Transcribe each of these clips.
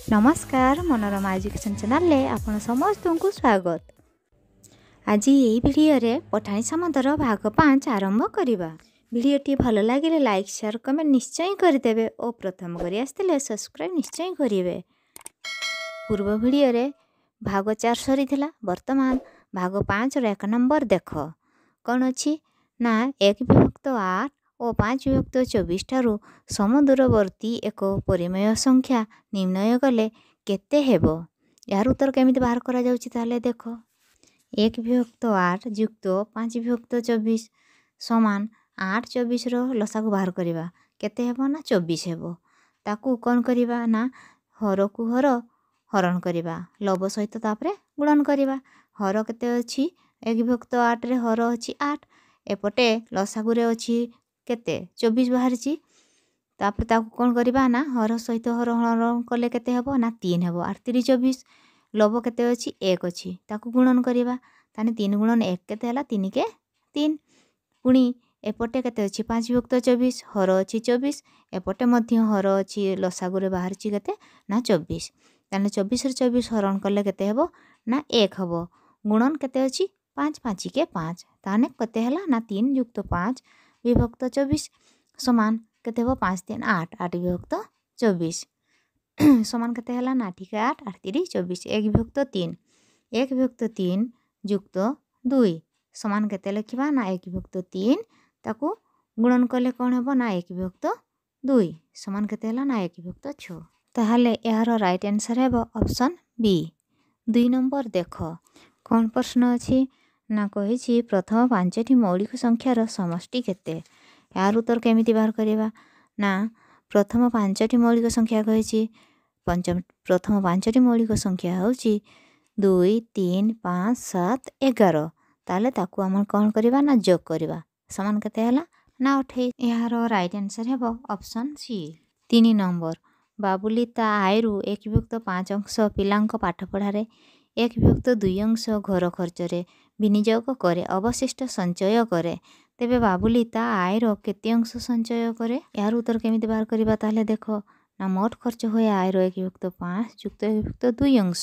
नमस्कार Manorama education channel आपण समस्त को स्वागत। आज यही वीडियो रे पठानी सामंतर भाग 5 आरंभ करिबा। वीडियोटी भल लगे लाइक शेयर कमेंट निश्चय करदेवे और प्रथम करी आसते सब्सक्राइब निश्चय करेंगे। पूर्व वीडियो रे भाग 4 सरी थिला, वर्तमान भाग 5 रो 1 नंबर देख कौन अच्छी ना 1/8 और 5/24 ठारू समदूरवर्ती एक परिमेय संख्या निर्णय कले केते हेबो। यार उत्तर केमिति बाहर करा जाउछि ताले देख 1/8 युक्त 5/24 समान 8/24 रो लसा को बाहर करिबा केते हेबो ना 24 हेबो। ताकू कोन करिबा ना हर को हर हरण करिबा लव सहित तापरे गुणन करिबा। हर केते अछि 1/8 रे हर अछि 8 एपटे लसागु रे अछि केते 24 बाहरछि। तापर ताकू कोन करिबा ना हर सहित हर हरण कले केते हेबो ना 3 हेबो 8 3 24 लव केते अछि 1 अछि ताकू गुणन करिबा ताने 3 गुणन 1 केते हला 3 के 3 पुणी एपटे केते अछि 5/24 हर अछि 24 एपटे मध्य हर अछि लसागु रे बाहरछि केते ना 24 ताने 24 रे 24 हरण कले केते हेबो ना 1 हेबो गुणन केते अछि 5 5 के 5 ताने केते हला ना 3 युक्त 5/24 समान केते हेबो 5 3 8 8/24 समान केते हला ना 8 8 8 3 24 1/3 1/3 युक्त 2 समान केते लिखिबा ना 1/3 ताकू गुणन कले कोन हेबो ना 1/2 समान केते हला ना 1/6 ताहाले यार राइट आंसर हेबो ऑप्शन बी। 2 नंबर देख कौन प्रश्न अछि ना कहिछि प्रथम 5टी मौलिक संख्यार समष्टि केते। यार उत्तर केमिति बाहर करिबा ना प्रथम 5टी मौलिक संख्या कहिछि प्रथम 5टी मौलिक संख्या होछि 2 3 5 7 11 ताले ताकू हम कोन करिबा ना जोग करिबा समान केते हला ना 28 यार राइट आंसर हेबो ऑप्शन सी। 3 नंबर बाबुली ता आयरु 1/5 अंश पिलांक पाठ पढ़ारे 1/2 अंश घर खर्च रे विनियोग करे अवशिष्ट संचय करे तेबे बाबुली ता आयर केते अंश संचय करे। यार उत्तर केमिति बाहर करिबा ताले देखो ना मोट खर्च होय आयर 1/5 युक्त 1/2 अंश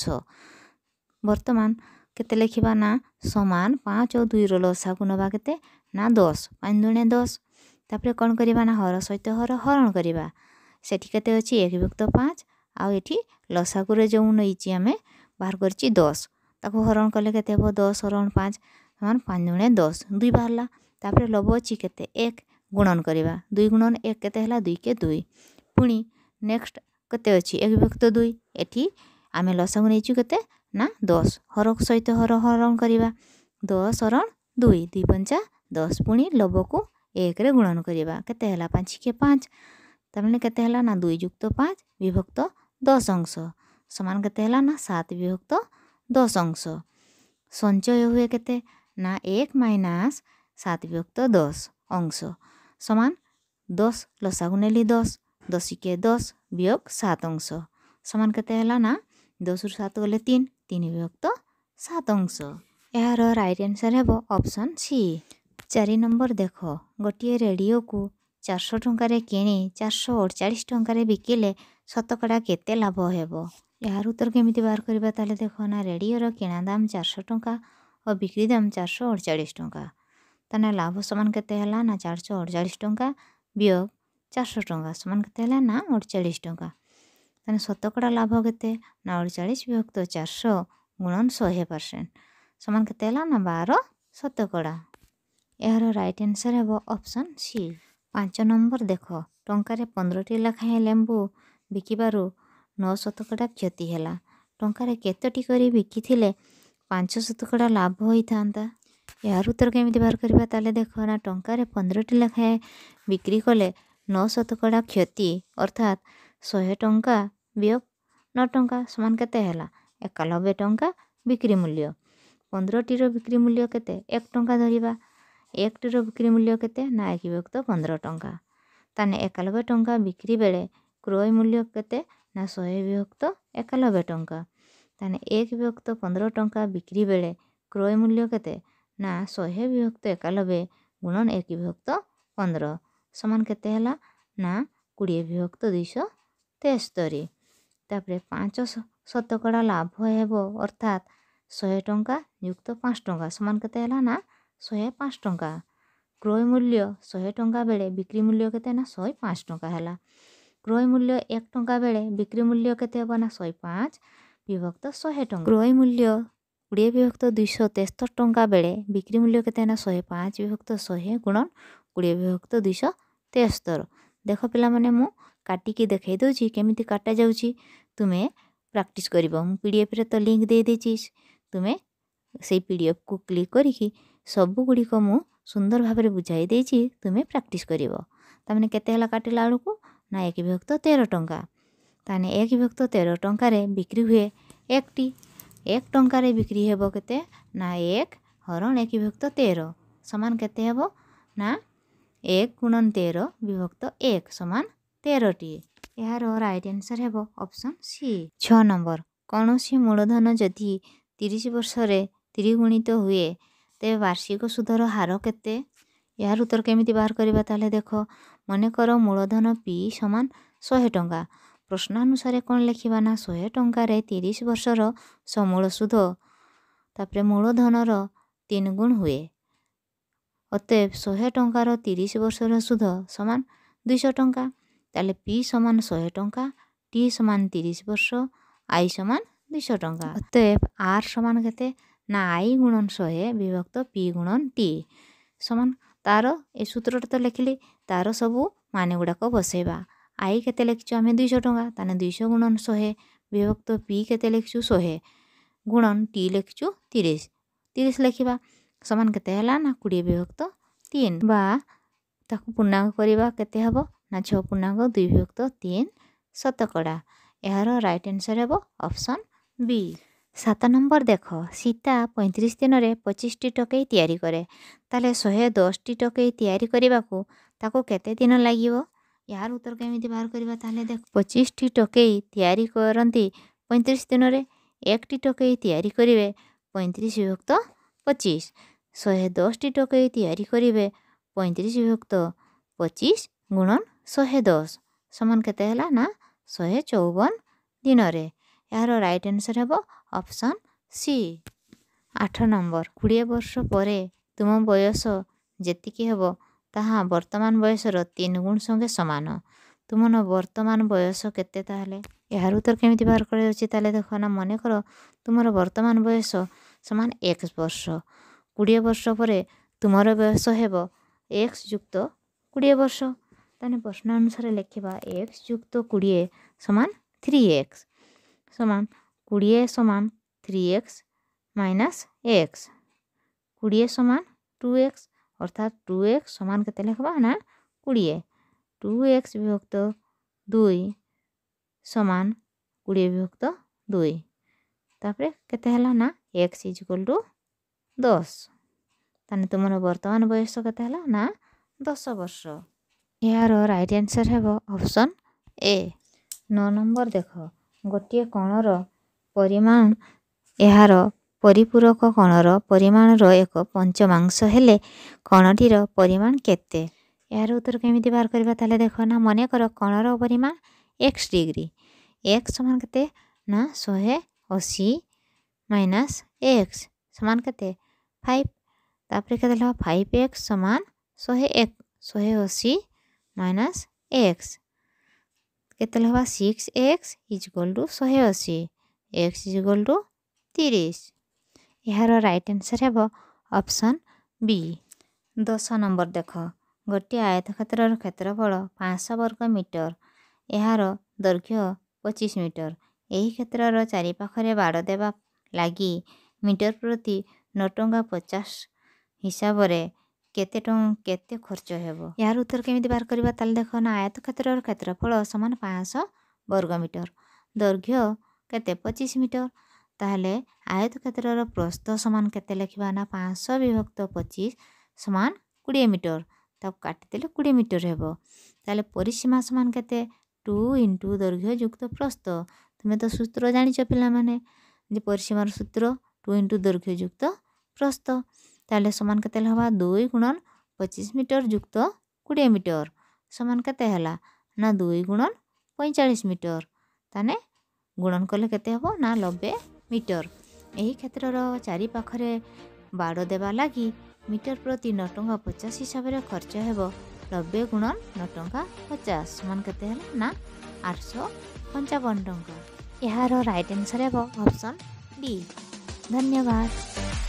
वर्तमान केते लिखिबा ना समान 5 और 2 रो लसागु नबा केते ना 10 5 दुणे 10 तापरे कोन करिबा ना हर सहित हर हरण करिबा सेठी केते अछि 1/5 आ एठी लसागु रे जो नइछि हमें बाहर करछि 10 ताको हरण कले केते हेबो 10 हरण 5 समान 5 दुणे 10 2 बाहरला तापरे लव अछि केते 1 गुणन करिबा 2 गुणन 1 केते हला 2 के 2 पुणी नेक्स्ट केते अछि 1/2 एठी आमे लसागु नइछु केते ना 10 हर सहित हर हरण करिबा 10 हरण 2 2 पंचा 10 पुणी लव को 1 रे गुणन करिबा केते हला 5 के 5 तमने केते हला ना 2 युक्त 5 विभक्त 10 अंश समान केते हला ना 7/10 अंश संचय हुए केते ना 1 माइनस 7/10 अंश समान 10 लसागु नेली 10 10 के 10 वियोग 7 अंश समान केते हला ना 10 रु 7 गले 3 3/7 अंश यार राइट आंसर हेबो ऑप्शन सी। 4 नंबर देख गोटे रेडियो को 400 टंका रे किणी 448 टंका रे बिकिले शतकड़ा केते लाभ हेबो। यार उत्तर केमिति बाहर करिबा ताले देखो ना रेडियो रो किणा दाम 400 टंका और बिक्री दाम 448 टंका ताने लाभ समान केते हला ना 448 टंका वियोग 400 टंका समान केते हला ना 48 टंका ताने शतकड़ा लाभ केते ना 48 विभक्त 400 गुणन 100% समान केते हला ना 12 शतकड़ा यार राइट आंसर हेबो ऑप्शन सी। 5 नंबर देख टंका रे 15टी लेखाएं लेंबू बिकिबारु 9 शतकड़ा क्षति हेला टंका रे केतोटी करी बिकिथिले 5 शतकड़ा लाभ होई थांता। यार उत्तर केमिति बाहर करिबा ताले देखो ना टंका रे 15टी लेखाएं बिक्री कले 9 शतकड़ा क्षति अर्थात 100 टंका वियोग 9 टंका समान केते हेला 91 टंका बिक्री मूल्य 15टी रो बिक्री मूल्य केते 1 टंका धरिबा 1 टी रो बिक्री मूल्य केते ना 1/15 टंका ताने 91 टंका बिक्री बेले क्रय मूल्य केते ना 100/91 टंका ताने 1/15 टंका बिक्री बेले क्रय मूल्य केते ना 100/91 गुणन 1/15 समान केते हला ना 20/273 तापरे 5 शतकड़ा लाभ हेबो अर्थात 100 टंका युक्त 5 टंका समान केते हला ना 105 टंका। क्रय मूल्य 100 टंका बेले बिक्री मूल्य केते ना 105 टंका हला। क्रय मूल्य 1 टंका बेले बिक्री मूल्य केते हेबो ना 105 विभक्त 100 टंका। क्रय मूल्य 20 विभक्त 273 टंका बेले बिक्री मूल्य केते ना 105 विभक्त 100 गुणन 20 विभक्त 273। देख पिला माने मु काटिकी देखै दउची केमिति काटा जाउची तुमे प्रैक्टिस करिवो। मु पीडीएफ रे तो लिंक दे देची तुमे से पीडीएफ को क्लिक करिकी सब गुडी को मु सुंदर भाबरे बुझाई देची तुमे प्रैक्टिस करिवो। तामने केते हला काटिला आलुको ना 1 विभक्त 13 टंका ताने 1 विभक्त 13 टंका रे बिक्री हुए 1 टी 1 टंका रे बिक्री हेबो केते ना 1 हरण 1 विभक्त 13 समान केते हेबो ना 1 गुणन 13 विभक्त 1 समान 13 टी। यार राइट आंसर हेबो ऑप्शन सी। 6 नंबर कौनसी मूलधन जदि 30 वर्ष रे 30 गुणित हुए तेबे वार्षिक सुधर हार केते। यार उत्तर केमिति बाहर करबा ताले देखो मने कर मूलधन पी समान 100 टंका प्रश्नानुसार कौन लिखिबा ना 100 टंका रे 30 वर्षर समूल सुध तापरे मूलधनर 3 गुण हुए अतएव 100 टंकार 30 वर्षर सुध समान 200 टंका ताले पी समान 100 टंका टी समान 30 वर्ष आई समान 200 टंका। अतएव आर समान केते ना आई गुणन 100 विभक्त पी गुणन टी समान तार ए सूत्र तो लिखिली तार सबू माने गुड़ाक बसेबा। आई केते लिखछु आमे 200 टंका ताने 200 गुणन 100 विभक्त पी केते लिखछु 100 गुणन टी लिखछु 30 30 लिखिबा समान केते हला ना 20 विभक्त 3 बा ताकू पूर्णांक करिबा केते हबो ना 6 पूर्णांक 2 विभक्त 3 शतकड़ा। यार राइट आंसर हेबो ऑप्शन बी। 7 नंबर देख सीता 35 दिन रे 25 टी टोकई तैयारी करे ताले 110 टी टोकई तैयारी करिबा को ताको केते दिन लागिवो। यार उत्तर केमिति बाहर करबा ताले देख 25 टी टोकई तैयारी करंती 35 दिन रे 1 टी टोकई तैयारी करिवे 35 विभक्त 25 110 टी टोकई तैयारी करिवे 35 विभक्त 25 गुणन 110 समान केते हला ना 154 दिन रे। यार राइट आंसर हेबो ऑप्शन सी। 8 नंबर 20 वर्ष परे तुम बयस जेतिकी हेबो ताहा वर्तमान बयसर 3 गुण संगे समान तुमन वर्तमान बयस केते ताहले। यार उत्तर केमिति बाहर कर जाउची ताले देखो ना मने करो तुमर वर्तमान बयस समान 1 वर्ष 20 वर्ष परे तुमर बयस हेबो x युक्त 20 वर्ष ताने प्रश्न अनुसार लिखिबा x युक्त 20 समान 3x समान 20 समान 3x माइनस x 20 समान 2x अर्थात 2x समान केते लिखबा ना 20 2x विभक्त 2 समान 20 विभक्त 2 तापरे केते हला ना x इक्वल टू 10 ताने तुमर वर्तमान बयस केते हला ना 10 वर्ष। यार राइट आंसर हेबो ऑप्शन ए। 9 नंबर देख गोटे कणर परिमाण यार परिपूरक कणर परिमाणर एक पंचमांश हेले कणटीर परिमाण केते। यार उत्तर केमिति बाहर करबा ताले देखो ना मने कर कणर परिमाण x डिग्री x समान केते ना 180 माइनस x समान केते 5 तापरे केते ल 5x समान 180 माइनस x केते लवा 6x equal to 180 x equal to 30। यार राइट आंसर हेबो ऑप्शन बी। 10 नंबर देख गोटे आयतक्षेत्रर क्षेत्रफल 500 वर्ग मीटर यार दैर्घ्य 25 मीटर एही क्षेत्रर चारि पाखरे बाड़ देबा लागी मीटर प्रति 9 टंका 50 हिसाब रे केते खर्च हेबो। यार उत्तर केमिति बाहर करबा ताले देखो ना आयतक्षेत्रर क्षेत्रफल समान 500 वर्ग मीटर दैर्घ्य केते 25 मीटर ताहले आयतक्षेत्रर प्रस्थ समान केते लिखिबा ना 500 विभक्त 25 समान 20 मीटर ताको काटि देले 20 मीटर हेबो ताहले परिसीमा समान केते 2 इंटू दैर्घ्य युक्त प्रस्थ तुमे तो सूत्र जानिछ पिला माने जे परिसीमार सूत्र 2 इंटू दैर्घ्य युक्त प्रस्थ ताहले समान केते हवा 2 गुणन 25 मीटर युक्त 20 मीटर समान केते हला ना 2 गुणन 45 मीटर ताने गुणन कले केते हबो ना 90 मीटर। एही क्षेत्रर चारि पाखरे बाड़ देवा लगी मीटर प्रति 9 टंका 50 हिसाब से खर्च हेबो। 90 गुणन 9 टंका 50 समान केते ହେଲା ना 855 टंका। यार राइट आंसर हेबो ऑप्शन डी। धन्यवाद।